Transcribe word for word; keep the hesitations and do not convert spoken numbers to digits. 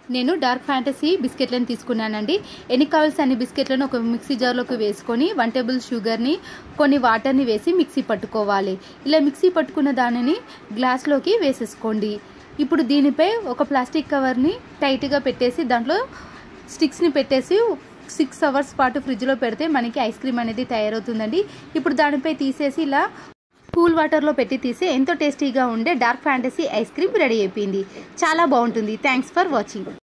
నేను dark fantasy బిస్కెట్లను తీసుకున్నానండి. ఎన్ని కావాల్సిన అన్ని బిస్కెట్లను ఒక మిక్సీ జార్లోకి వేసుకొని వన్ టేబుల్ షుగర్ని కొన్ని వాటర్ని వేసి మిక్సీ పట్టుకోవాలి. ఇలా మిక్సీ పట్టుకున్న దానిని గ్లాస్లోకి వేసేసుకోండి. ఇప్పుడు దీనిపై ఒక ప్లాస్టిక్ కవర్ని టైట్గా పెట్టేసి దాంట్లో స్టిక్స్ని పెట్టేసి సిక్స్ అవర్స్ పాటు ఫ్రిడ్జ్లో పెడితే మనకి ఐస్ క్రీమ్ అనేది తయారవుతుందండి. ఇప్పుడు దానిపై తీసేసి ఇలా కూల్ వాటర్లో పెట్టి తీసి ఎంతో టేస్టీగా ఉండే dark fantasy ice cream ready అయిపోయింది. చాలా బాగుంటుంది. Thanks for watching.